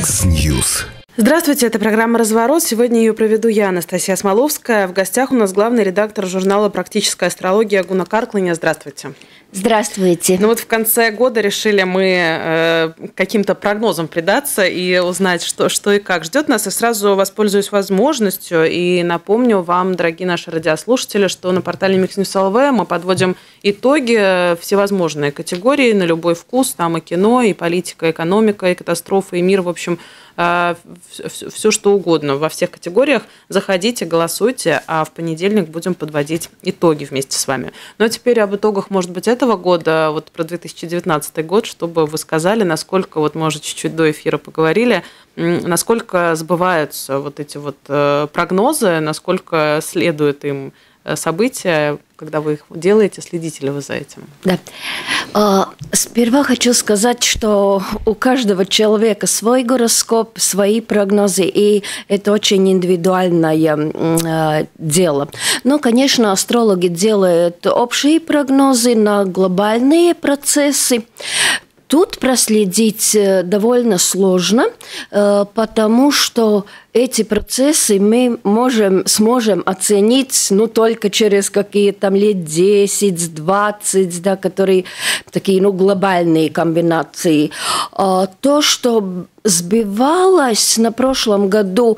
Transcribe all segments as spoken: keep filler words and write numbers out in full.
Яндекс.Ньюс. Здравствуйте, это программа «Разворот». Сегодня ее проведу я, Анастасия Смоловская. В гостях у нас главный редактор журнала «Практическая астрология» Гуна Карклыня. Здравствуйте. Здравствуйте. Ну вот в конце года решили мы э, каким-то прогнозам предаться и узнать, что, что и как ждет нас. И сразу воспользуюсь возможностью и напомню вам, дорогие наши радиослушатели, что на портале Миксньюс точка эл ви мы подводим итоги, всевозможные категории на любой вкус. Там и кино, и политика, и экономика, и катастрофы, и мир. В общем, э, все, все что угодно во всех категориях. Заходите, голосуйте, а в понедельник будем подводить итоги вместе с вами. Ну а теперь об итогах, может быть, этого года, вот про две тысячи девятнадцатый год, чтобы вы сказали, насколько, вот мы уже чуть-чуть до эфира поговорили, насколько сбываются вот эти вот прогнозы, насколько следует им события, когда вы их делаете, следите ли вы за этим? Да. Сперва хочу сказать, что у каждого человека свой гороскоп, свои прогнозы, и это очень индивидуальное дело. Но, конечно, астрологи делают общие прогнозы на глобальные процессы. Тут проследить довольно сложно, потому что эти процессы мы можем, сможем оценить ну, только через какие-то там лет десять-двадцать, да, которые такие ну, глобальные комбинации. То, что сбивалось на прошлом году,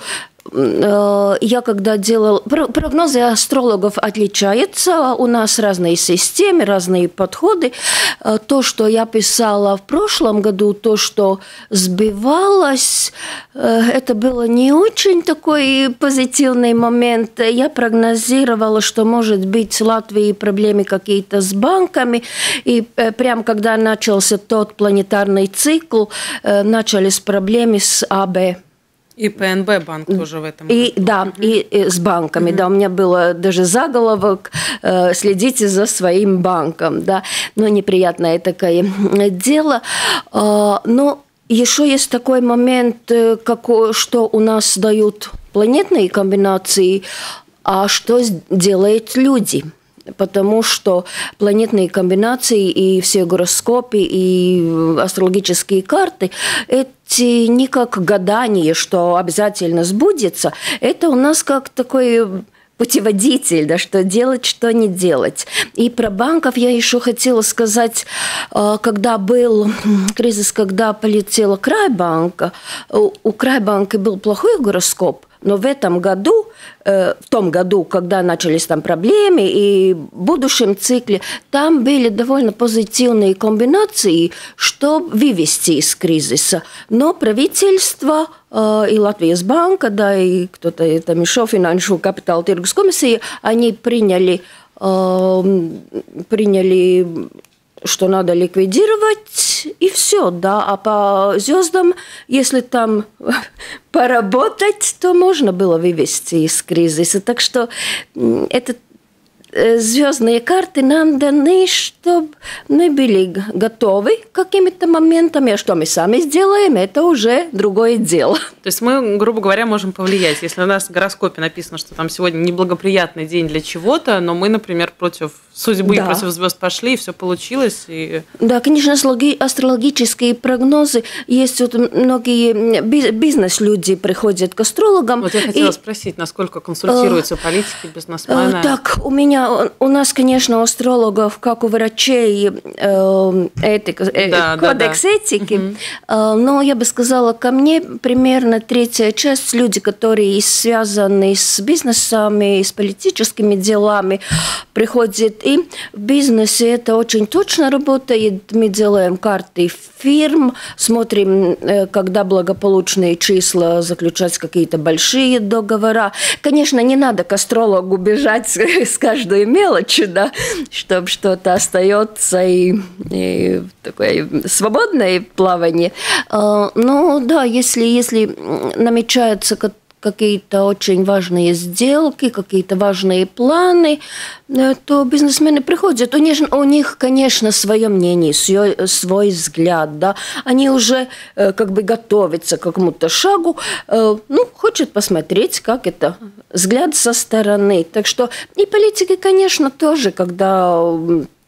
я когда делал... Прогнозы астрологов отличаются, у нас разные системы, разные подходы. То, что я писала в прошлом году, то, что сбивалось, это было не очень такой позитивный момент. Я прогнозировала, что, может быть, в Латвии проблемы какие-то с банками, и прямо когда начался тот планетарный цикл, начались проблемы с АБ. И ПНБ банк тоже в этом. И, да, угу. и, и с банками. Угу. Да, у меня было даже заголовок э, «Следите за своим банком». Да. Ну, неприятное такое дело. Э, но еще есть такой момент, какой, что у нас дают планетные комбинации, а что делают люди. Потому что планетные комбинации и все гороскопы, и астрологические карты – эти не как гадание, что обязательно сбудется. Это у нас как такой путеводитель, да, что делать, что не делать. И про банков я еще хотела сказать, когда был кризис, когда полетела Крайбанка, у Крайбанка был плохой гороскоп, но в этом году, в том году, когда начались там проблемы, и в будущем цикле, там были довольно позитивные комбинации, чтобы вывести из кризиса. Но правительство и Латвijas банка, да, и кто-то там еще, Финансовый капитал Тиргус комиссия, они приняли, приняли, что надо ликвидировать, и все, да. А по звездам, если там поработать, то можно было вывести из кризиса. Так что это звездные карты нам даны, чтобы мы были готовы к каким-то моментам, а что мы сами сделаем, это уже другое дело. То есть мы, грубо говоря, можем повлиять. Если у нас в гороскопе написано, что там сегодня неблагоприятный день для чего-то, но мы, например, против судьбы, да. против звезд пошли, и все получилось. И... Да, конечно, астрологические прогнозы. Есть вот многие бизнес-люди приходят к астрологам. Вот я хотела и... спросить, насколько консультируются политики, бизнесмены? Так, у меня, у нас, конечно, у астрологов, как у врачей, этика, да, кодекс да, да. этики, угу. но я бы сказала, ко мне примерно третья часть, люди, которые связаны с бизнесами, с политическими делами, приходят. И в бизнесе это очень точно работает. Мы делаем карты фирм, смотрим, когда благополучные числа, заключать какие-то большие договора. Конечно, не надо к астрологу бежать с каждой мелочи, да, чтобы что-то остается и, и такое свободное плавание. Но да, если, если намечаются какие-то очень важные сделки, какие-то важные планы, то бизнесмены приходят. У них, у них конечно, свое мнение, свой, свой взгляд. Да? Они уже как бы готовятся к какому-то шагу, ну, хочет посмотреть, как это, взгляд со стороны. Так что и политики, конечно, тоже, когда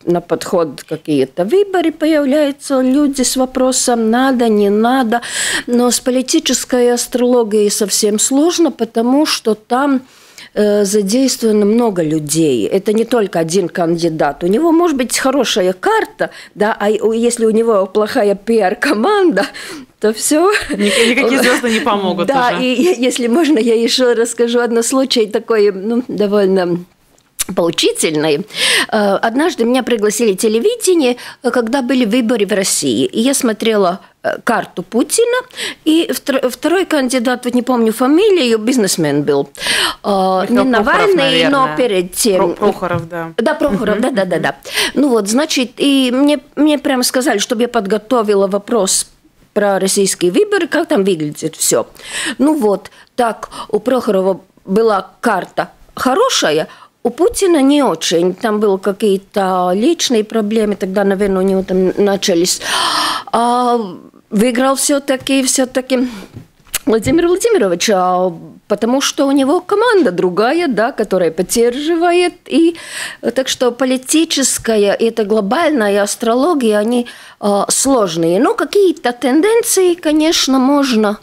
на подход какие-то выборы появляются, люди с вопросом надо, не надо. Но с политической астрологией совсем сложно, потому что там задействовано много людей. Это не только один кандидат. У него может быть хорошая карта, да, а если у него плохая пиар-команда, то все. Никакие звезды не помогут. Да, уже. И если можно, я еще расскажу один случай такой, ну, довольно поучительный. Однажды меня пригласили в телевидение, когда были выборы в России. И я смотрела карту Путина, и второй кандидат, вот не помню фамилию, бизнесмен был. Михаил не Навальный, наверное. но перед тем... Прохоров, да. Да, Прохоров, да, да, да, да. Ну вот, значит, и мне, мне прямо сказали, чтобы я подготовила вопрос про российские выборы, как там выглядит все. Ну вот, так, у Прохорова была карта хорошая, у Путина не очень. Там были какие-то личные проблемы, тогда, наверное, у него там начались. А выиграл все-таки, все-таки Владимир Владимирович, а потому что у него команда другая, да, которая поддерживает. И так что политическая и это глобальная астрология, они э, сложные. Но какие-то тенденции, конечно, можно...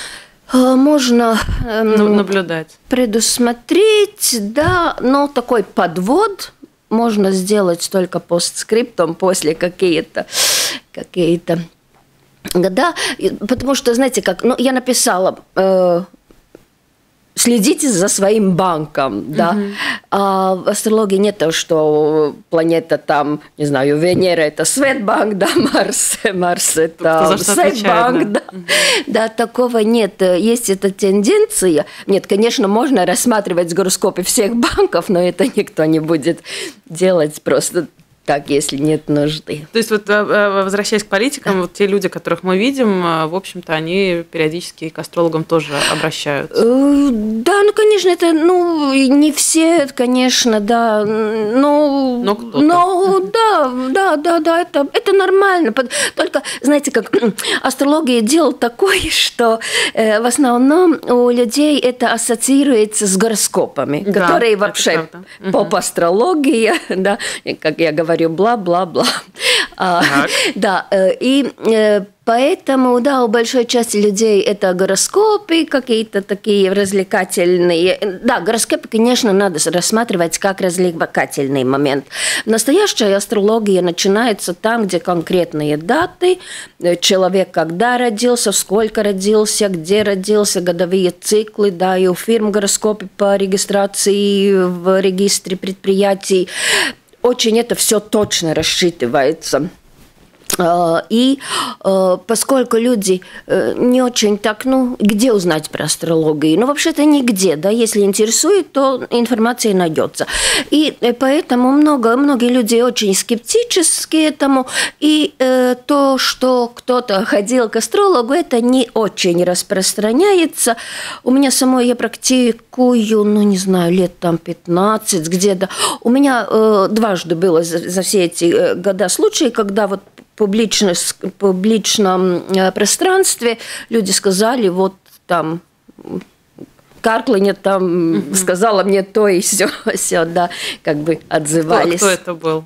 Можно эм, наблюдать, предусмотреть, да, но такой подвод можно сделать только постскриптум после какие-то какие-то года, потому что, знаете, как, ну, я написала э, следите за своим банком, да. Uh-huh. А в астрологии нет того, что планета там, не знаю, Венера – это Светбанк, да, Марс, Марс – это Сетбанк, да. Uh-huh. Да, такого нет. Есть эта тенденция. Нет, конечно, можно рассматривать гороскопы всех банков, но это никто не будет делать просто так, если нет нужды. То есть, вот, возвращаясь к политикам, да. Вот те люди, которых мы видим, в общем-то, они периодически к астрологам тоже обращаются. Да, ну, конечно, это, ну, не все, конечно, да, но... Но кто-то. Но, да, да, да, да, это, это нормально. Только, знаете, как астрология дело такое, что э, в основном у людей это ассоциируется с гороскопами, да, которые вообще поп-астрология, да, как я говорю, бла-бла-бла. А, да, и поэтому, да, у большой части людей это гороскопы, какие-то такие развлекательные. Да, гороскопы, конечно, надо рассматривать как развлекательный момент. Настоящая астрология начинается там, где конкретные даты, человек когда родился, сколько родился, где родился, годовые циклы, да, и у фирм гороскопы по регистрации в регистре предприятий. Очень это все точно рассчитывается. И поскольку люди не очень так, ну, где узнать про астрологию? Ну, вообще-то нигде, да, если интересует, то информация найдется. И поэтому много, многие люди очень скептически этому, и то, что кто-то ходил к астрологу, это не очень распространяется. У меня самой я практикую, ну, не знаю, лет там пятнадцать где-то. У меня дважды было за, за все эти года случаи, когда вот в публичном пространстве люди сказали, вот там Карклиня там mm-hmm. сказала мне то и все, все, да, как бы отзывались. Кто, кто это был?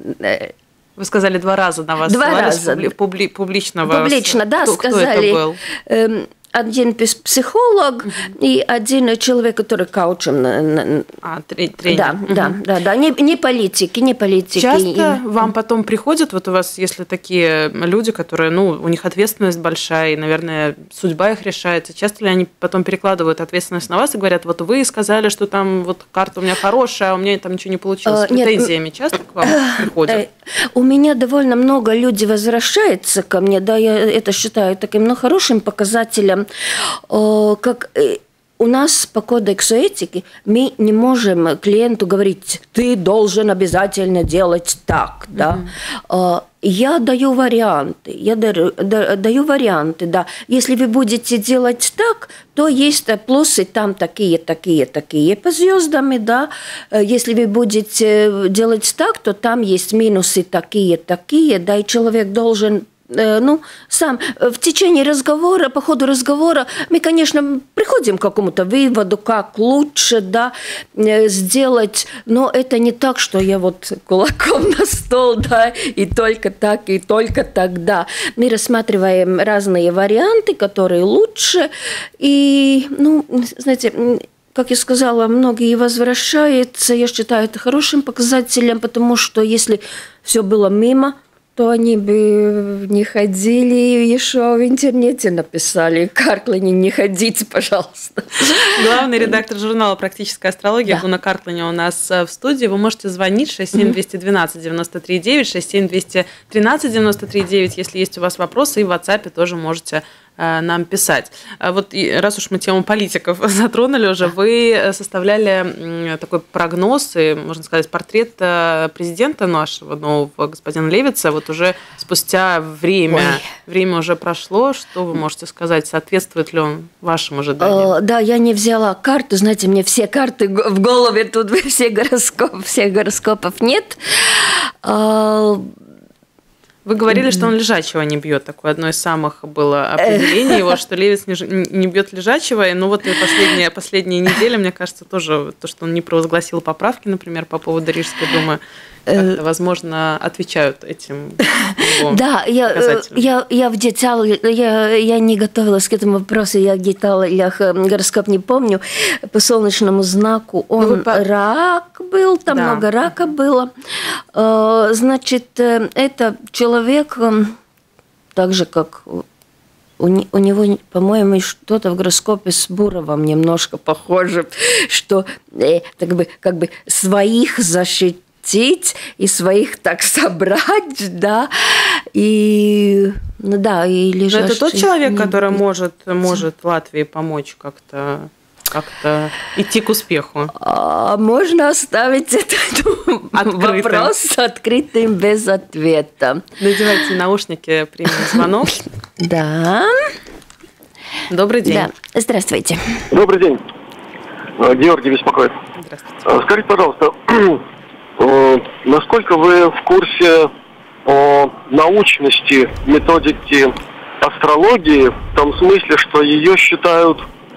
Вы сказали два раза на вас. Два раза. Публи, публичного. Публично, да, кто, сказали. Кто это был? Эм, один психолог uh-huh. и один человек, который коучем. А, тренер. Да, uh-huh. да, да, да. Не, не политики, не политики. Часто и... вам потом приходят, вот у вас, если такие люди, которые, ну, у них ответственность большая, и, наверное, судьба их решается, часто ли они потом перекладывают ответственность на вас и говорят, вот вы сказали, что там вот карта у меня хорошая, а у меня там ничего не получилось. С претензиями часто к вам приходят? У меня довольно много людей возвращается ко мне, да, я это считаю таким, ну, хорошим показателем. Как у нас по кодексу этики мы не можем клиенту говорить, ты должен обязательно делать так, да. Mm-hmm. Я даю варианты, я дарю, да, даю варианты, да. Если вы будете делать так, то есть плюсы там такие, такие, такие по звездам, да. Если вы будете делать так, то там есть минусы такие, такие, да, и человек должен ну, сам в течение разговора, по ходу разговора мы, конечно, приходим к какому-то выводу, как лучше, да, сделать, но это не так, что я вот кулаком на стол, да, и только так, и только тогда. Мы рассматриваем разные варианты, которые лучше, и, ну, знаете, как я сказала, многие возвращаются, я считаю это хорошим показателем, потому что если все было мимо, то они бы не ходили, еще в интернете написали: Карклани, не ходите, пожалуйста. Главный редактор журнала «Практическая астрология» да. Гуна Карклани у нас в студии. Вы можете звонить шесть семь двести двенадцать девяносто три девять, шесть семь двести тринадцать девяносто три девять, если есть у вас вопросы, и в WhatsApp тоже можете нам писать. Вот раз уж мы тему политиков затронули уже, вы составляли такой прогноз и, можно сказать, портрет президента нашего нового, господина Левица. Вот уже спустя время, Ой. время уже прошло. Что вы можете сказать? Соответствует ли он вашим ожиданиям? Да, я не взяла карты. Знаете, мне все карты в голове, тут все гороскопы, всех гороскопов нет. Вы говорили, что он лежачего не бьет. Такое одно из самых было определений его, что Левиц не бьет лежачего. Ну вот и последние, последние недели, мне кажется, тоже то, что он не провозгласил поправки, например, по поводу Рижской думы, как-то, возможно, отвечают этим. Да, я, я, я в деталях, я, я не готовилась к этому вопросу, я в деталях гороскоп не помню. По солнечному знаку он по... рак был, там да. много рака было. Значит, это человек, так же, как у, у него, по-моему, что-то в гороскопе с Буровым немножко похоже, что как бы, как бы своих защитить, и своих так собрать, да, и, ну да, и лежащий... Но это тот человек, который может, может Латвии помочь как-то, как-то идти к успеху? А, можно оставить этот вопрос открытым без ответа. Надевайте наушники, примем звонок. Да. Добрый день. Да. Здравствуйте. Добрый день. Георгий беспокоит. Здравствуйте. Скажите, пожалуйста, насколько вы в курсе о научности методики астрологии, в том смысле, что ее считают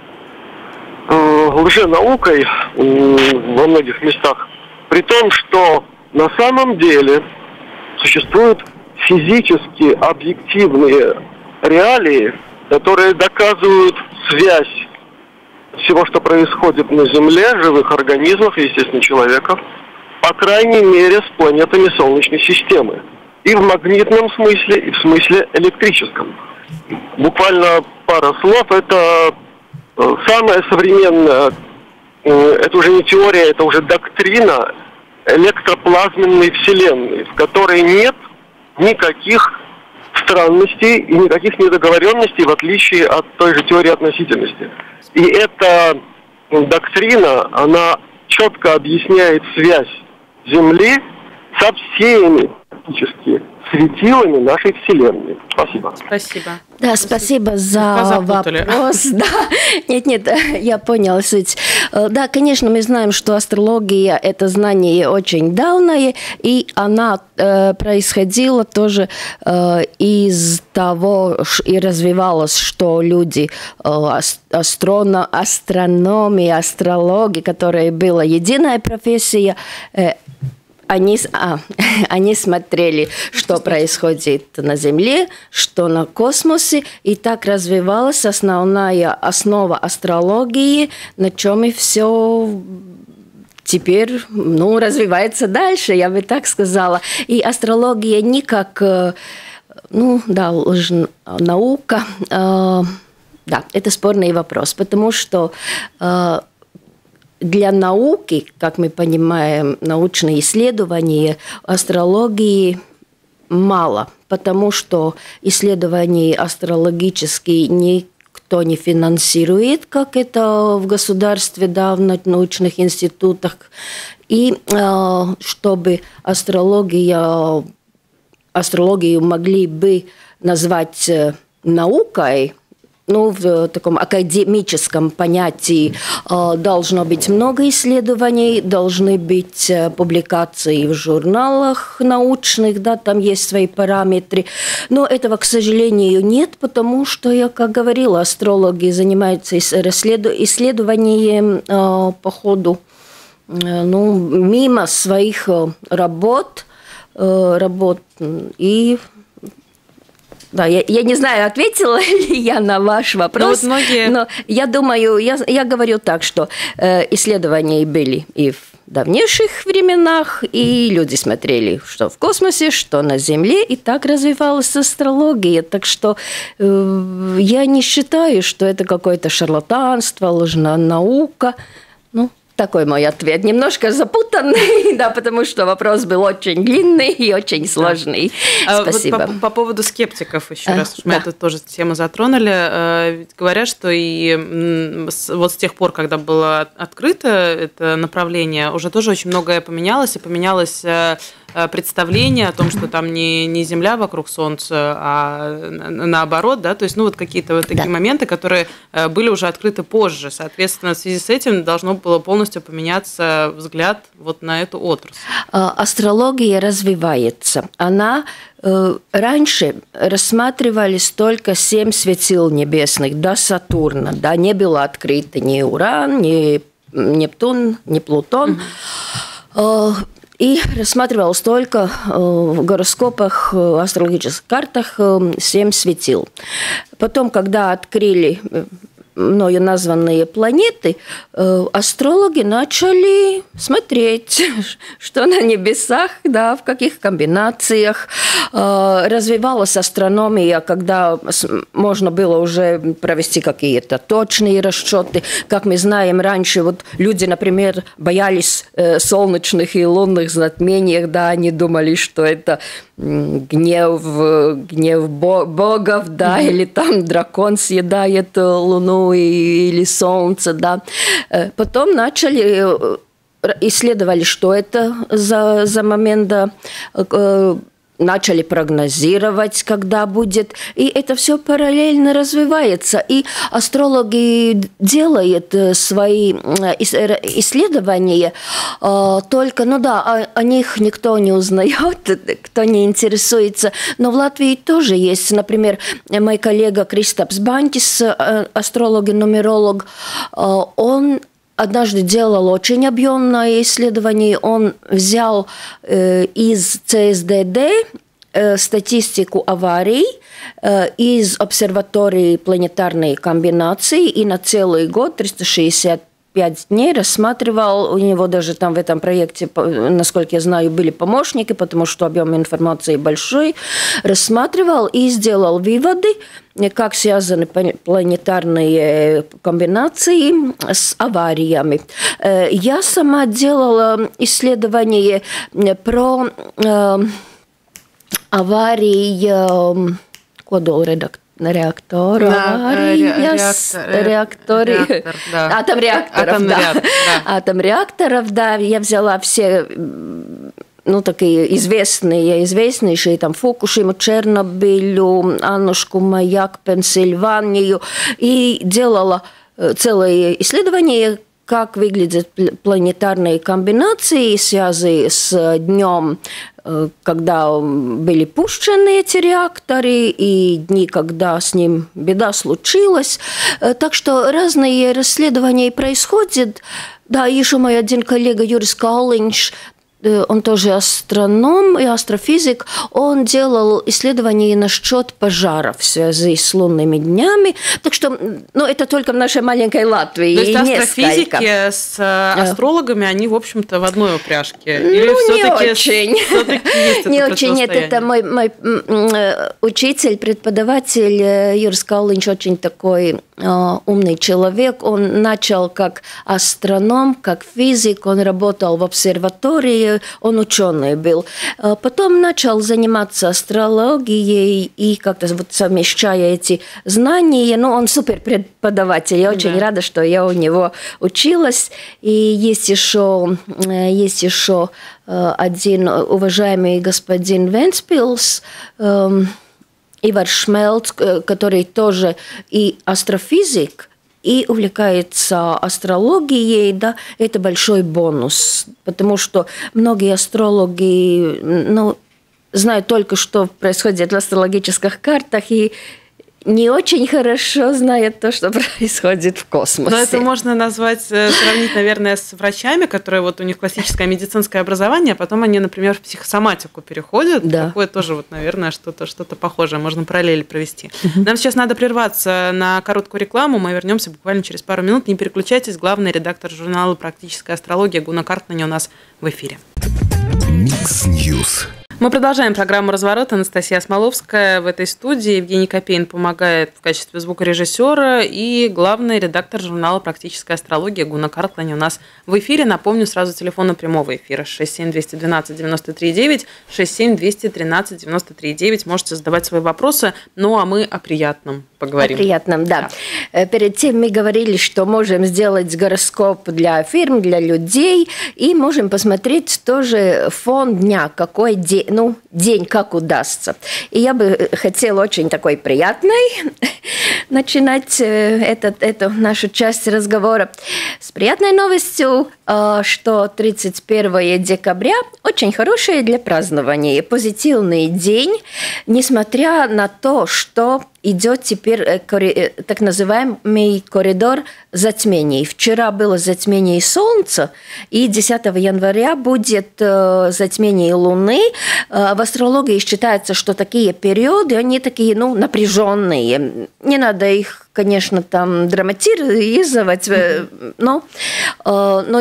э, лженаукой э, во многих местах, при том, что на самом деле существуют физически объективные реалии, которые доказывают связь всего, что происходит на Земле, живых организмов, естественно, человеков, по крайней мере, с планетами Солнечной системы. И в магнитном смысле, и в смысле электрическом. Буквально пара слов. Это самая современная, это уже не теория, это уже доктрина электроплазменной Вселенной, в которой нет никаких странностей и никаких недоговоренностей, в отличие от той же теории относительности. И эта доктрина, она четко объясняет связь Земли со всеми практически светилами нашей Вселенной. Спасибо. Спасибо. Да, спасибо за вопрос. Да. Нет, нет, я поняла суть. Да, конечно, мы знаем, что астрология – это знание очень давнее, и она э, происходила тоже э, из того, и развивалась, что люди, э, астроно, астрономии, астрологии, которая была единая профессия, э, Они, а, они смотрели, что происходит на Земле, что на космосе, и так развивалась основная основа астрологии, на чем и все теперь ну, развивается дальше, я бы так сказала. И астрология не как, ну да, наука, э, да, это спорный вопрос, потому что э, для науки, как мы понимаем, научные исследования астрологии мало, потому что исследования астрологические никто не финансирует, как это в государстве, да, в научных институтах. И чтобы астрология, астрологию могли бы назвать наукой, ну, в таком академическом понятии должно быть много исследований, должны быть публикации в журналах научных, да, там есть свои параметры. Но этого, к сожалению, нет, потому что, я как говорила, астрологи занимаются исследованием по ходу, ну, мимо своих работ, работ и... Да, я, я не знаю, ответила ли я на ваш вопрос, но, вот многие... но я думаю, я, я говорю так, что э, исследования были и в давнейших временах, и люди смотрели, что в космосе, что на Земле, и так развивалась астрология. Так что э, я не считаю, что это какое-то шарлатанство, ложная наука. Ну, такой мой ответ. Немножко запутанный, да, потому что вопрос был очень длинный и очень сложный. Да. Спасибо. Вот по, по поводу скептиков еще а, раз, мы да. эту тоже тему затронули. Говорят, что и вот с тех пор, когда было открыто это направление, уже тоже очень многое поменялось, и поменялось представление о том, что там не, не Земля вокруг Солнца, а наоборот, да, то есть, ну, вот какие-то вот такие да. моменты, которые были уже открыты позже. Соответственно, в связи с этим должно было полностью поменяться взгляд вот на эту отрасль. Астрология развивается. Она раньше рассматривались только семь светил небесных до Сатурна, да, не было открыто ни Уран, ни Нептун, ни Плутон. Mm-hmm. И рассматривалось только в гороскопах, астрологических картах семь светил. Потом, когда открыли мною названные планеты, астрологи начали смотреть, что на небесах, да, в каких комбинациях. Развивалась астрономия, когда можно было уже провести какие-то точные расчеты. Как мы знаем, раньше вот люди, например, боялись солнечных и лунных затмений, да, они думали, что это гнев, гнев богов, да, mm-hmm. или там дракон съедает луну или солнце, да. Потом начали, исследовали, что это за, за момент, да, начали прогнозировать, когда будет. И это все параллельно развивается. И астрологи делают свои исследования, только, ну да, о них никто не узнает, кто не интересуется. Но в Латвии тоже есть, например, мой коллега Кристапс Бантис, астролог и нумеролог, он однажды делал очень объемное исследование. Он взял э, из ЦСДД э, статистику аварий э, из обсерватории планетарной комбинации и на целый год, триста шестьдесят пять дней, рассматривал. У него даже там в этом проекте, насколько я знаю, были помощники, потому что объем информации большой. Рассматривал и сделал выводы, как связаны планетарные комбинации с авариями. Я сама делала исследование про э, аварии кодол-редактора. Реактора, да, реактор, реактор, реактор, да. атом реакторов, атом, да. Реактор, да. атом реакторов, да, я взяла все, ну, такие известные, известнейшие, там, Фукушиму, Чернобылю, Аннушку, Маяк, Пенсильванию, и делала целое исследование, как выглядят планетарные комбинации, связанные с днем, когда были пущены эти реакторы, и дни, когда с ним беда случилась. Так что разные расследования происходят. Да, еще мой один коллега Юрис Калинч, он тоже астроном и астрофизик, он делал исследования насчет пожаров в связи с лунными днями. Так что, ну, это только в нашей маленькой Латвии. То есть астрофизики с астрологами, они, в общем-то, в одной упряжке? Или ну, все-таки, не очень. Все-таки не очень. Нет, это мой, мой учитель, преподаватель Юрис Калинч, очень такой умный человек. Он начал как астроном, как физик, он работал в обсерватории, он ученый был. Потом начал заниматься астрологией и как-то вот совмещая эти знания. Ну, он супер преподаватель. Я очень да. рада, что я у него училась. И есть еще, есть еще один уважаемый господин Венспилс, Ивар Шмелц, который тоже и астрофизик, и увлекается астрологией, да, это большой бонус, потому что многие астрологи, ну, знают только, что происходит в астрологических картах, и не очень хорошо знает то, что происходит в космосе. Но это можно назвать, сравнить, наверное, с врачами, которые вот у них классическое медицинское образование, а потом они, например, в психосоматику переходят. Да. Такое тоже, вот, наверное, что-то, что-то похожее. Можно параллели провести. Угу. Нам сейчас надо прерваться на короткую рекламу. Мы вернемся буквально через пару минут. Не переключайтесь. Главный редактор журнала «Практическая астрология» Гуна Картнани у нас в эфире. Микс Ньюс. Мы продолжаем программу «Разворот». Анастасия Смоловская в этой студии. Евгений Копейн помогает в качестве звукорежиссера. И главный редактор журнала «Практическая астрология» Гуна Картлани у нас в эфире. Напомню, сразу телефон прямого эфира шесть семь двести двенадцать девяносто три девять, шесть семь двести тринадцать девяносто три девять. Можете задавать свои вопросы. Ну, а мы о приятном поговорим. О приятном, да. да. Перед тем мы говорили, что можем сделать гороскоп для фирм, для людей. И можем посмотреть тоже фон дня, какой день. Ну, день как удастся. И я бы хотела очень такой приятной начинать этот, эту нашу часть разговора с приятной новостью, что тридцать первого декабря очень хороший для празднования, позитивный день, несмотря на то, что идет теперь так называемый коридор затмений. Вчера было затмение Солнца, и десятого января будет затмение Луны. В астрологии считается, что такие периоды, они такие, ну, напряженные. Не надо их, конечно, там драматизировать, mm-hmm. но, но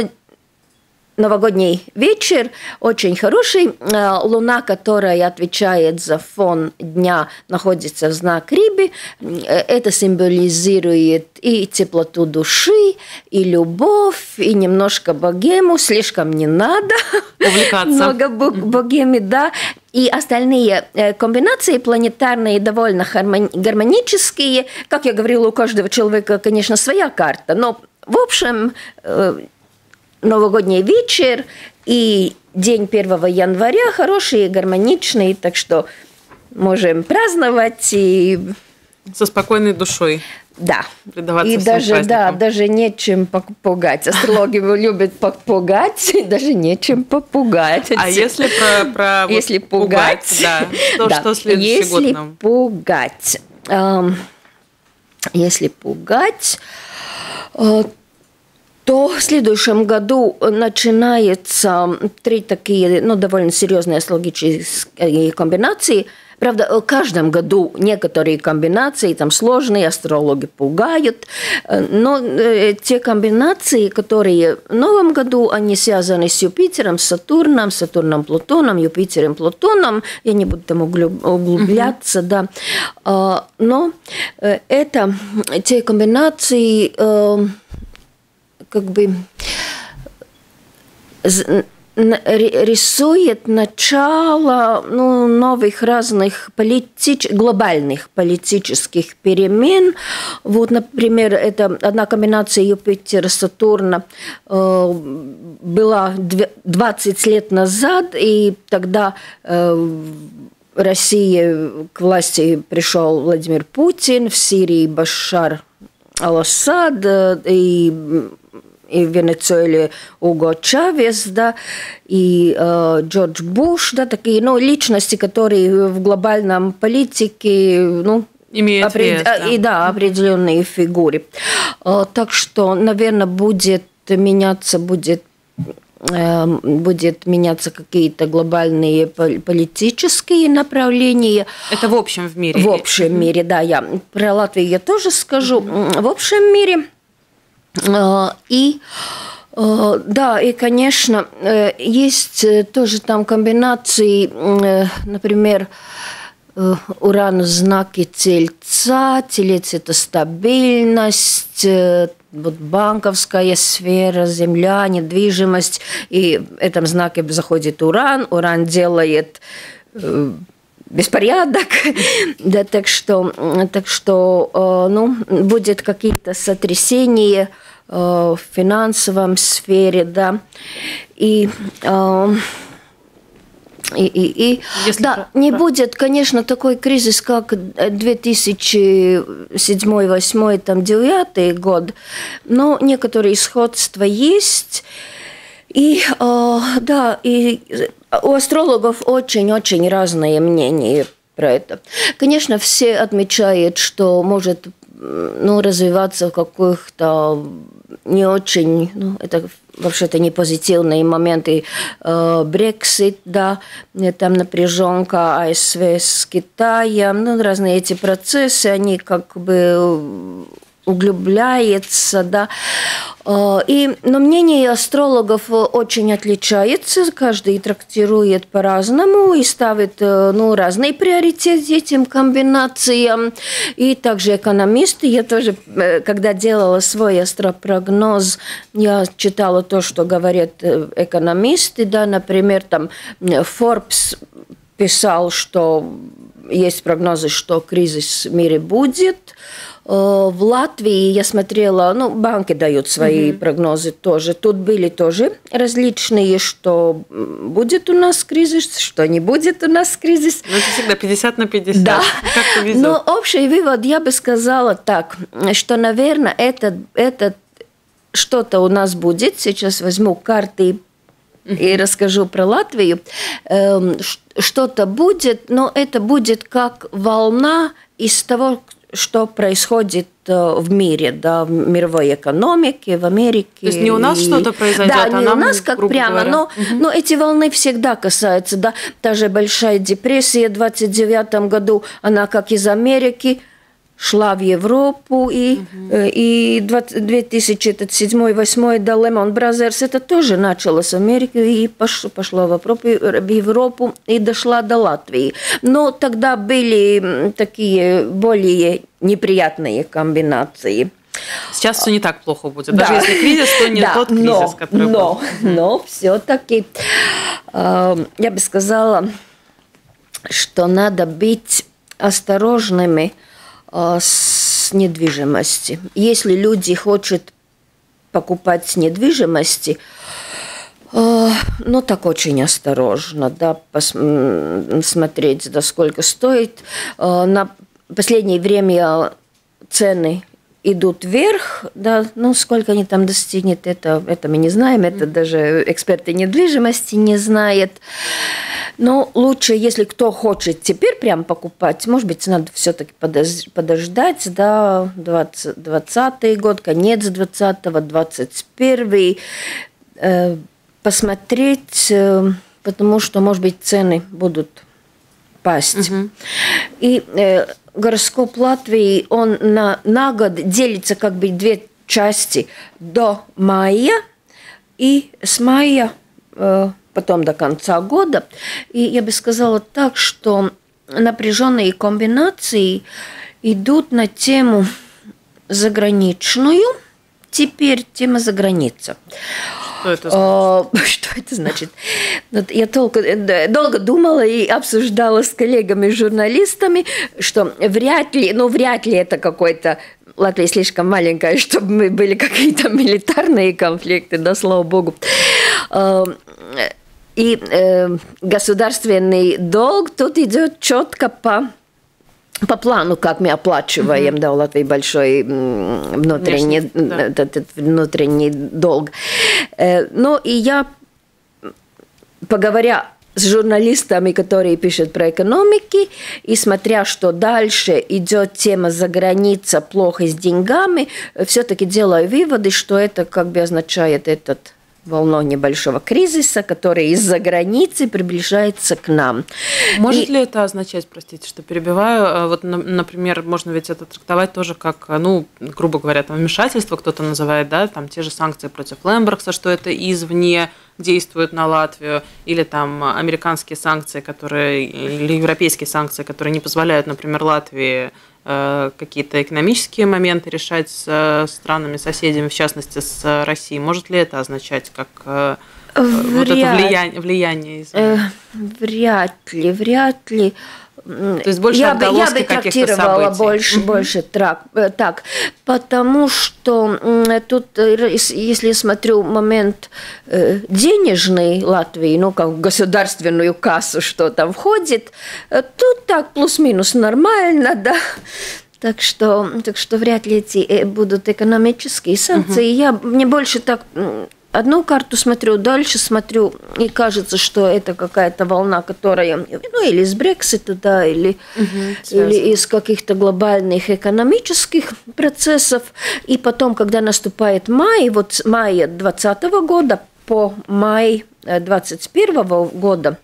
новогодний вечер очень хороший. Луна, которая отвечает за фон дня, находится в знаке Рыбы. Это символизирует и теплоту души, и любовь, и немножко богему. Слишком не надо. Увлекаться. Много богеми, да. И остальные комбинации планетарные довольно гармонические. Как я говорила, у каждого человека, конечно, своя карта. Но, в общем, новогодний вечер и день первого января хороший и гармоничный, так что можем праздновать и со спокойной душой. Да. Предаваться и всем даже праздникам. Да, даже нечем попугать. Астрологи любят попугать, даже нечем попугать. А если про, про если вот пугать, пугать, да, что, да. что следующий если год нам? Пугать, э, если пугать, э, то в следующем году начинаются три такие, ну, довольно серьезные астрологические комбинации. Правда, в каждом году некоторые комбинации, там сложные, астрологи пугают, но те комбинации, которые в новом году, они связаны с Юпитером, с Сатурном, Сатурном, Плутоном, Юпитером, Плутоном, я не буду там углубляться, mm-hmm. да, но это те комбинации, как бы рисует начало, ну, новых разных политич... глобальных политических перемен. Вот, например, это одна комбинация Юпитера-Сатурна э, была двадцать лет назад, и тогда э, в России к власти пришел Владимир Путин, в Сирии Башар Аль-Асад, э, и и в Венесуэле Уго Чавес, да, и э, Джордж Буш, да, такие, ну, личности, которые в глобальном политике, ну, имеют опред... вес, да. И, да, определенные фигуры. Э, так что, наверное, будет меняться, будет э, будет меняться какие-то глобальные политические направления. Это в общем в мире? В общем мире, да. Я про Латвию я тоже скажу. Mm-hmm. В общем мире. И да, и, конечно, есть тоже там комбинации, например, Уран в знаке Тельца, Телец – это стабильность, вот банковская сфера, земля, недвижимость, и в этом знаке заходит Уран, Уран делает беспорядок, да, так что, так что, ну, будет какие-то сотрясения в финансовом сфере, да, и И, и, и, да, про... не будет, конечно, такой кризис, как две тысячи седьмой, восьмой, там, девятый год, но некоторые сходства есть. И, э, да, и у астрологов очень-очень разные мнения про это. Конечно, все отмечают, что может, ну, развиваться в каких-то не очень, ну, это вообще-то не позитивные моменты. Брексит, да, там напряженка АСВ с Китаем, ну, разные эти процессы, они как бы углубляются, да. И, но мнение астрологов очень отличается, каждый трактирует по-разному и ставит, ну, разный приоритет этим комбинациям. И также экономисты, я тоже, когда делала свой астропрогноз, я читала то, что говорят экономисты, да, например, там Forbes писал, что есть прогнозы, что кризис в мире будет. В Латвии я смотрела, ну, банки дают свои mm-hmm. прогнозы тоже. Тут были тоже различные, что будет у нас кризис, что не будет у нас кризис. Ну, это всегда пятьдесят на пятьдесят. Да. Как повезет. Но общий вывод я бы сказала так, что, наверное, это, это что-то у нас будет. Сейчас возьму карты mm-hmm. и расскажу про Латвию. Что-то будет, но это будет как волна из того, что происходит в мире, да, в мировой экономике, в Америке. То есть не у нас и... что-то произойдет, да, а не нам, у нас как прямо, говоря. но, угу. но эти волны всегда касаются, да, та же Большая депрессия в двадцать девятом году, она как из Америки шла в Европу, и, угу. и две тысячи седьмой-восьмой, да, Lehman Brothers, это тоже началось в Америке и пошло, пошло в Европу, в Европу и дошла до Латвии. Но тогда были такие более неприятные комбинации. Сейчас все не так плохо будет. Даже да. если кризис, то не да, тот кризис, но, который но, был. Но все-таки э, я бы сказала, что надо быть осторожными с недвижимостью. Если люди хотят покупать с недвижимости, ну, так очень осторожно, да, посмотреть, да, сколько стоит. На последнее время цены идут вверх, да, ну, сколько они там достигнут, это, это мы не знаем, это даже эксперты недвижимости не знают. Но лучше, если кто хочет теперь прям покупать, может быть, надо все-таки подождать, да, двадцатый год, конец двадцатого, двадцать первый, э, посмотреть, э, потому что, может быть, цены будут пасть. Угу. И э, гороскоп Латвии, он на, на год делится как бы две части до мая и с мая э, потом до конца года. И я бы сказала так, что напряженные комбинации идут на тему заграничную. Теперь тема заграница. Что это значит? Что это значит? Я долго, долго думала и обсуждала с коллегами-журналистами, что вряд ли, ну вряд ли это какой-то... Латвия слишком маленькая, чтобы мы были какие-то милитарные конфликты, да, слава богу. И э, государственный долг тут идет четко по, по плану, как мы оплачиваем, mm-hmm. да, у Латвии большой внутренний, да. этот внутренний долг. Э, ну, и я, поговоря с журналистами, которые пишут про экономики, и смотря, что дальше идет тема за граница плохо с деньгами, все-таки делаю выводы, что это как бы означает этот... волну небольшого кризиса, который из-за границы приближается к нам. Может И... ли это означать, простите, что перебиваю, вот, например, можно ведь это трактовать тоже как, ну, грубо говоря, там вмешательство кто-то называет, да, там те же санкции против Лембергса, что это извне действует на Латвию, или там американские санкции, которые, или европейские санкции, которые не позволяют, например, Латвии какие-то экономические моменты решать с странами-соседями, в частности, с Россией. Может ли это означать как вряд, вот это влияние? влияние э, вряд ли, вряд ли. То есть больше я бы, я бы трактировала больше, угу. больше трак, так, потому что тут, если я смотрю момент денежный Латвии, ну, как в государственную кассу, что там входит, тут так плюс-минус нормально, да. Так что, так что вряд ли эти будут экономические санкции. Угу. Я мне больше так одну карту смотрю, дальше смотрю, и кажется, что это какая-то волна, которая, ну, или из Брексита, да, или, угу, или из каких-то глобальных экономических процессов. И потом, когда наступает май, вот с мая двадцатого года по май двадцать первого года,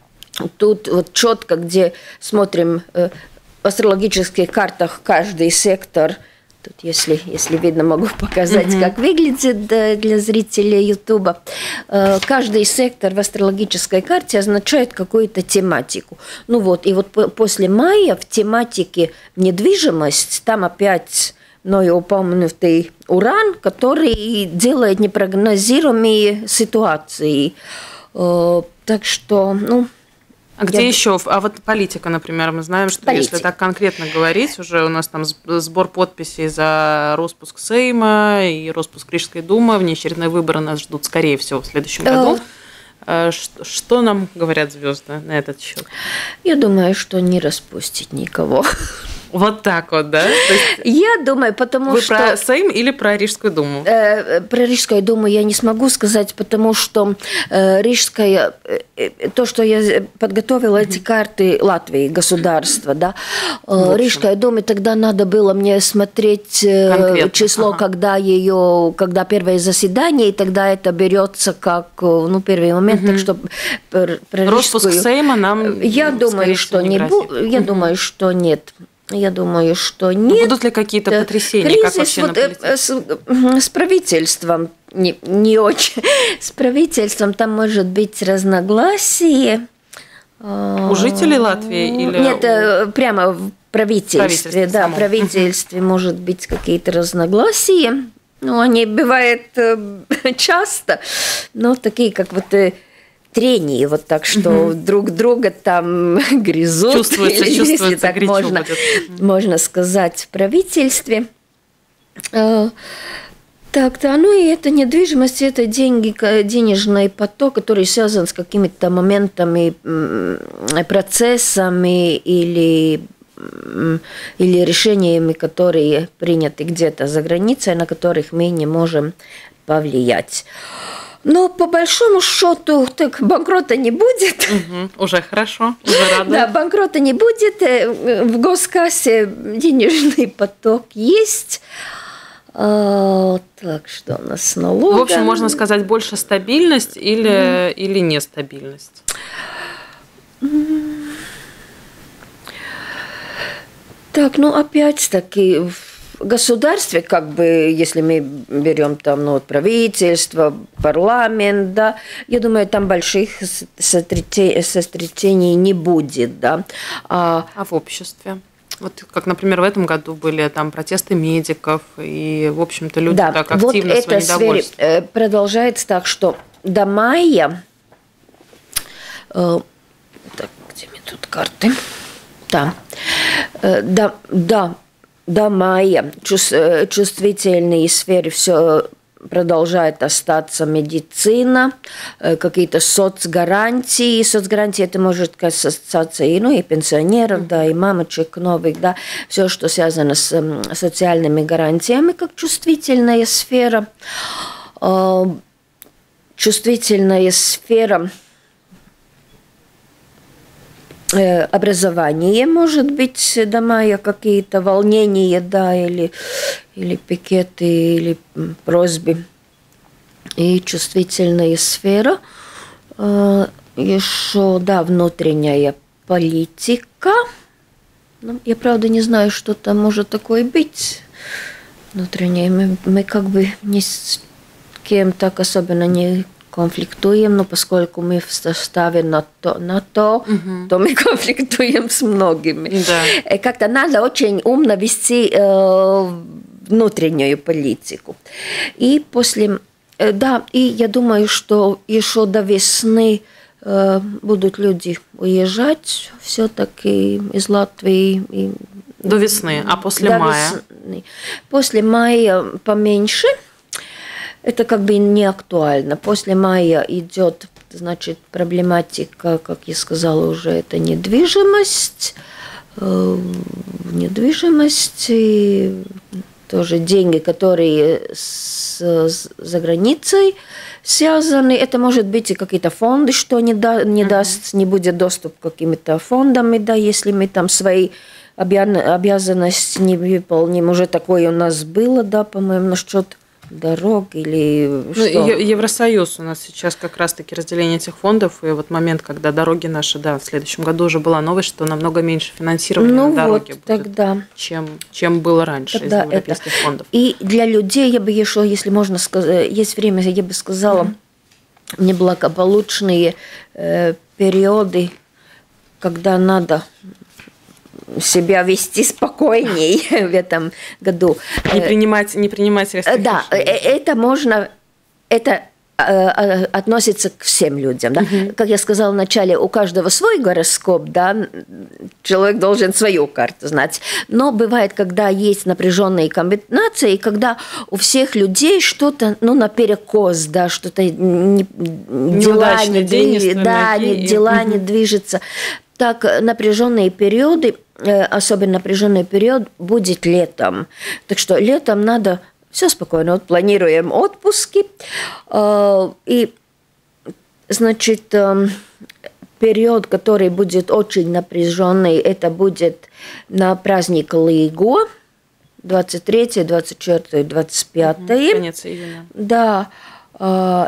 тут вот четко, где смотрим в астрологических картах каждый сектор. Тут, если, если видно, могу показать, mm-hmm. как выглядит для зрителей Ютуба. Каждый сектор в астрологической карте означает какую-то тематику. Ну вот, и вот после мая в тематике недвижимость, там опять мною упомянутый Уран, который делает непрогнозируемые ситуации. Так что, ну... А где Я... еще? А вот политика, например, мы знаем, что политика. Если так конкретно говорить, уже у нас там сбор подписей за распуск Сейма и распуск Рижской думы, внеочередные выборы нас ждут, скорее всего, в следующем году. Что, что нам говорят звезды на этот счет? Я думаю, что не распустить никого. Вот так вот, да? То есть я думаю, потому вы что... Вы про Сейм или про Рижскую думу? Э, про Рижскую думу я не смогу сказать, потому что э, Рижская... Э, то, что я подготовила эти карты Латвии, государства, да, э, Рижская дума, тогда надо было мне смотреть э, число, ага. когда ее... Когда первое заседание, и тогда это берется как, ну, первый момент, угу. так что... Про, про Распуск Рижскую... Сейма нам... Я думаю, что не, не бу... Я угу. думаю, что нет. Я думаю, что нет. Будут ли какие-то потрясения? Кризис как вообще вот, на с, с правительством не, не очень. С правительством там может быть разногласие. У жителей Латвии или нет, у... прямо в правительстве, правительстве да, в правительстве может быть какие-то разногласия. Ну, они бывают часто, но такие, как вот трения, вот так, что угу. друг друга там грызут. Чувствуется, или, чувствуется, если так можно, можно сказать, в правительстве. Так, да, ну и это недвижимость, это деньги, денежный поток, который связан с какими-то моментами, процессами или, или решениями, которые приняты где-то за границей, на которых мы не можем повлиять. Но по большому счету так банкрота не будет. Угу, уже хорошо, уже рада. Да, банкрота не будет. В госкассе денежный поток есть. А, так, что у нас с налогом? В общем, можно сказать, больше стабильность или, mm. или нестабильность? Так, ну опять-таки... В государстве, как бы, если мы берем там, ну, вот, правительство, парламент, да, я думаю, там больших сосредоточений не будет, да. А, а в обществе? Вот как, например, в этом году были там протесты медиков, и, в общем-то, люди да, так активно вот свое недовольство. Сфере продолжается так, что до мая... Э, так, где мне тут карты? Да. Э, да, да. До мая чувствительные сферы все продолжает остаться медицина, какие-то соцгарантии. Соцгарантии это может касаться и, ну, и пенсионеров, да, и мамочек новых, да, все, что связано с социальными гарантиями, как чувствительная сфера. Чувствительная сфера образование, может быть, до мая какие-то волнения, да, или, или пикеты, или просьбы. И чувствительная сфера. Еще, да, внутренняя политика. Ну, я, правда, не знаю, что там может такое быть. Внутренняя. Мы, мы как бы ни с кем так особенно не конфликтуем, но поскольку мы в составе НАТО, НАТО угу. то мы конфликтуем с многими. Да. Как-то надо очень умно вести э, внутреннюю политику. И после... Э, да, и я думаю, что еще до весны будут люди уезжать все-таки из Латвии. И до весны, а после до мая? Весны. После мая поменьше. Это как бы не актуально. После мая идет, значит, проблематика, как я сказала уже, это недвижимость. Недвижимость, и тоже деньги, которые с, с, за границей связаны. Это может быть и какие-то фонды, что не, да, не mm-hmm. даст, не будет доступ к каким-то фондам, да, если мы там свои обязанности не выполним. Уже такое у нас было, да, по-моему, насчет дорог или ну, что? Евросоюз у нас сейчас как раз-таки разделение этих фондов, и вот момент, когда дороги наши, да, в следующем году уже была новость, что намного меньше финансирования ну на дороги вот, будет, тогда, чем, чем было раньше тогда из европейских это. фондов. И для людей, я бы еще, если можно сказать, есть время, я бы сказала, mm-hmm. неблагополучные э, периоды, когда надо себя вести спокойней в этом году. Не принимать, не принимать рестриктивные. Да, это можно, это относится к всем людям. Да? Uh-huh. Как я сказала вначале, у каждого свой гороскоп, да, человек должен свою карту знать. Но бывает, когда есть напряженные комбинации, когда у всех людей что-то, ну, наперекос, да, что-то не, дела, не, движ... да, не, дела uh-huh. не движется. Так напряженные периоды, особенно напряженный период будет летом. Так что летом надо все спокойно. Вот планируем отпуски. И, значит, период, который будет очень напряженный, это будет на праздник Лиго, двадцать третье, двадцать четвёртое, двадцать пятое. Конец июня. Да.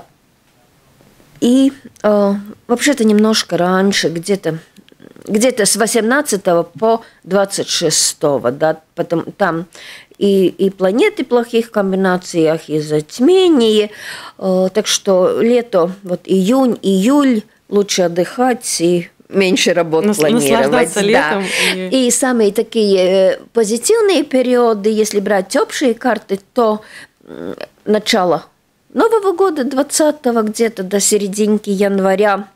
И вообще-то немножко раньше, где-то где-то с восемнадцатого по двадцать шестого, да, потом там и, и планеты в плохих комбинациях, и затмение, э, так что лето, вот июнь, июль, лучше отдыхать и меньше работ Нас, планировать. Да. Летом. И... и самые такие позитивные периоды, если брать общие карты, то начало Нового года, двадцатого где-то до серединки января,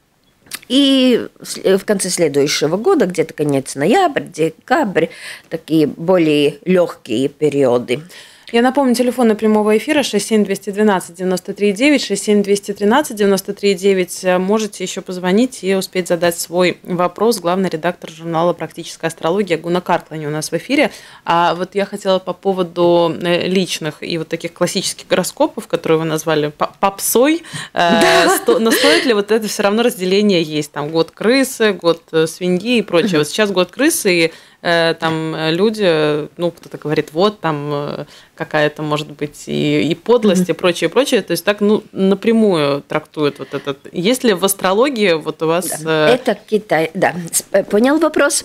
и в конце следующего года, где-то конец ноября, декабрь, такие более легкие периоды. Я напомню, телефон прямого эфира шесть семь двести двенадцать девяносто три девять, шесть семь двести тринадцать девяносто три девять. Можете еще позвонить и успеть задать свой вопрос. Главный редактор журнала «Практическая астрология» Гуна Карклани у нас в эфире. А вот я хотела по поводу личных и вот таких классических гороскопов, которые вы назвали попсой. Да. Но стоит ли вот это все равно разделение есть? Там год крысы, год свиньи и прочее. Вот сейчас год крысы, и там люди, ну, кто-то говорит, вот там какая-то, может быть, и, и подлость, mm-hmm. и прочее, прочее. То есть так, ну, напрямую трактуют вот этот. Есть ли в астрологии вот у вас... Да. Это Китай, да, понял вопрос.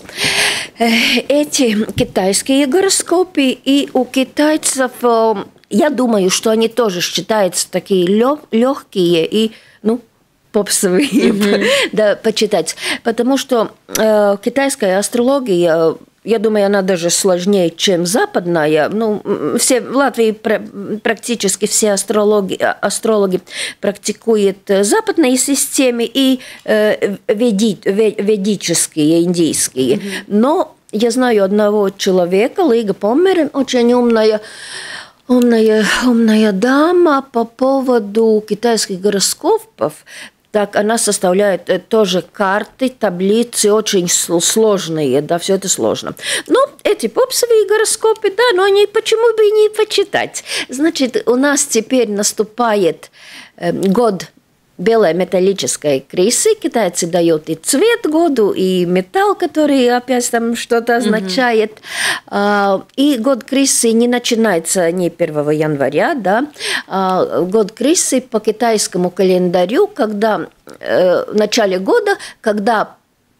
Эти китайские гороскопы, и у китайцев, я думаю, что они тоже считаются такие легкие и, ну, попсовые, mm-hmm. да, почитать. Потому что э, китайская астрология, я думаю, она даже сложнее, чем западная. Ну, все, в Латвии практически все астрологи, астрологи практикуют западные системы и э, веди, ведические, индийские. Mm-hmm. Но я знаю одного человека, Лига Поммерен, очень умная, умная, умная дама по поводу китайских гороскопов. Так, она составляет тоже карты, таблицы, очень сложные, да, все это сложно. Но эти попсовые гороскопы, да, но они почему бы и не почитать? Значит, у нас теперь наступает э, год белой металлической крысы. Китайцы дают и цвет году, и металл, который опять там что-то означает. Mm-hmm. И год крысы не начинается не первого января, да. Год крысы по китайскому календарю, когда в начале года, когда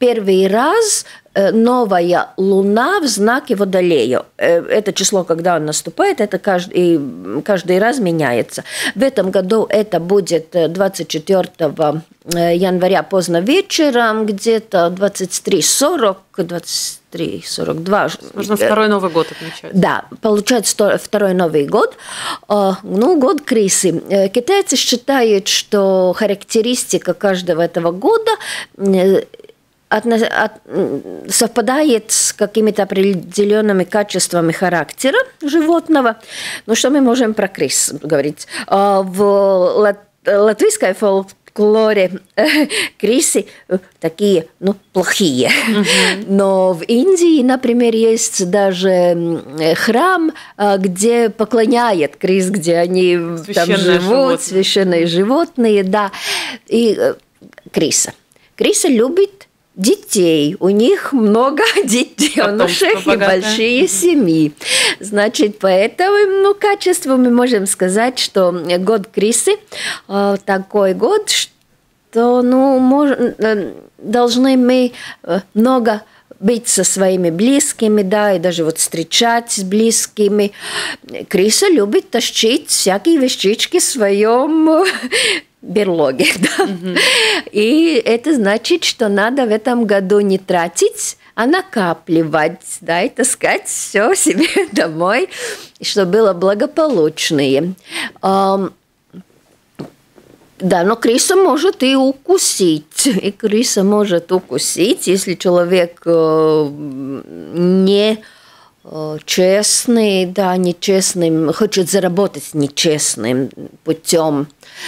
первый раз новая луна в знаке Водолея. Это число, когда он наступает, это каждый, каждый раз меняется. В этом году это будет двадцать четвёртого января поздно вечером, где-то двадцать три сорок, двадцать три сорок два. Можно второй Новый год отмечать. Да, получается второй Новый год. Ну, год крысы. Китайцы считают, что характеристика каждого этого года От, от, совпадает с какими-то определенными качествами характера животного. Ну, что мы можем про крыс говорить? В лат, латвийской фольклоре крысы такие, ну, плохие. Uh-huh. Но в Индии, например, есть даже храм, где поклоняют крыс, где они там живут, животные. Священные животные, да. И крыса. Крыса любит детей, у них много детенышек и большие семьи. Значит, по этому ну, качеству мы можем сказать, что год крысы э, такой год, что ну, мож, э, должны мы много быть со своими близкими, да, и даже вот встречать с близкими. Крыса любит тащить всякие вещички в своем берлоге, да. Mm-hmm. И это значит, что надо в этом году не тратить, а накапливать, да, и таскать все себе домой, чтобы было благополучнее. Um, да, но крыса может и укусить, и крыса может укусить, если человек uh, не честный, да, нечестным, хочет заработать нечестным путем.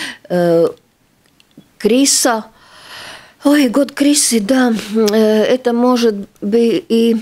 Крыса, ой, год крысы, да, это может быть и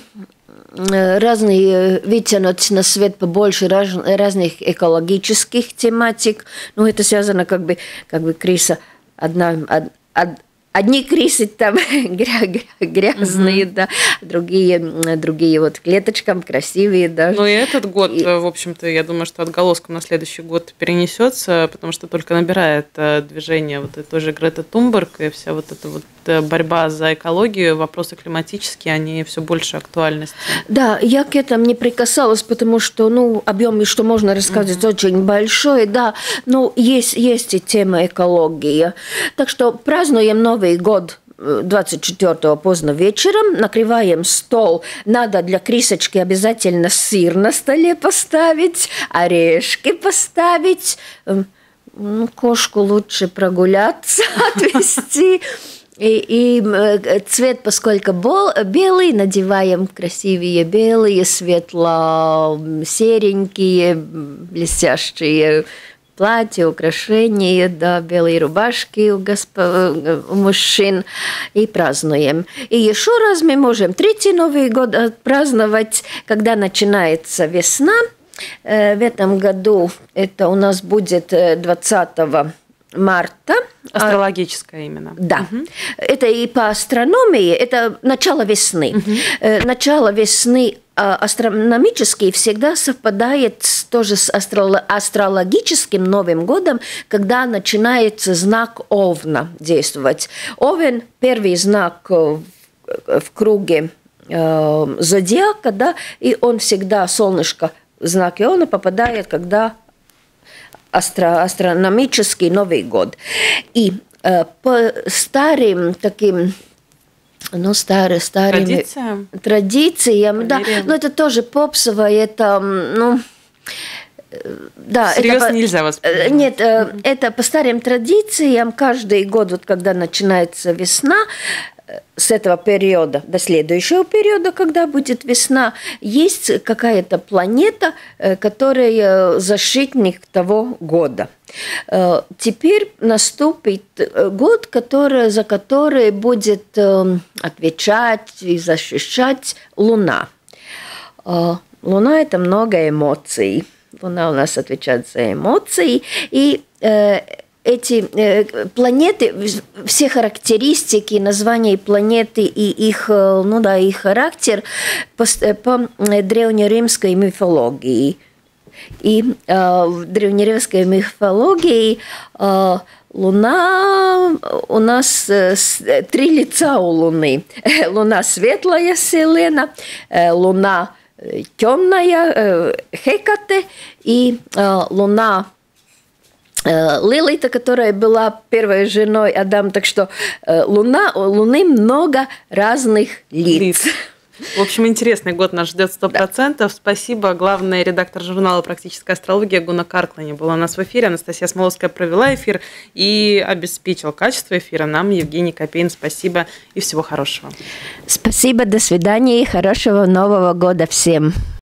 разные, вытянуть на свет побольше раз, разных экологических тематик. Ну, это связано как бы, как бы крыса одна, од, од, одни крысы там грязные, mm-hmm. да, другие, другие вот клеточкам красивые, да. Ну и этот год, и... в общем-то, я думаю, что отголоском на следующий год перенесется, потому что только набирает движение вот этой же Греты Тунберг, и вся вот эта вот борьба за экологию, вопросы климатические, они все больше актуальности. Да, я к этому не прикасалась, потому что, ну, объем, что можно рассказать, mm-hmm. очень большой, да, но есть, есть и тема экологии. Так что празднуем Новый год двадцать четвёртого поздно вечером, накрываем стол. Надо для крысочки обязательно сыр на столе поставить, орешки поставить, ну, кошку лучше прогуляться, отвезти. И, и цвет, поскольку белый, надеваем красивые белые, светло-серенькие, блестящие платья, украшения, да, белые рубашки у, госп... у мужчин и празднуем. И еще раз мы можем третий Новый год праздновать, когда начинается весна. В этом году это у нас будет двадцатого марта. Астрологическое именно. Да. Угу. Это и по астрономии, это начало весны. Угу. Начало весны астрономически всегда совпадает тоже с астрологическим Новым годом, когда начинается знак Овна действовать. Овен – первый знак в круге зодиака, да, и он всегда, солнышко в знаке Овна попадает, когда Астро, астрономический Новый год. И э, по старым таким, ну, старым, старым традициям, традициям да, но это тоже попсовое, это, ну, да. Серьезно это, нельзя воспринимать. Нет, mm-hmm. это по старым традициям, каждый год, вот когда начинается весна, с этого периода до следующего периода, когда будет весна, есть какая-то планета, которая защитник того года. Теперь наступит год, который, за который будет отвечать и защищать Луна. Луна – это много эмоций. Луна у нас отвечает за эмоции, и эти э, планеты, все характеристики, названия планеты и их, ну да, их характер по, по древнеримской мифологии. И э, в древнеримской мифологии э, Луна у нас э, три лица у Луны. Луна светлая, Селена, э, Луна темная, э, Хекате, и э, Луна Лилита, которая была первой женой Адама. Так что Луна, у Луны много разных лиц. В общем, интересный год нас ждет сто процентов. Да. Спасибо. Главный редактор журнала «Практическая астрология» Гуна Карклани была у нас в эфире. Анастасия Смоловская провела эфир и обеспечил качество эфира нам Евгений Копейн. Спасибо и всего хорошего. Спасибо, до свидания и хорошего Нового года всем.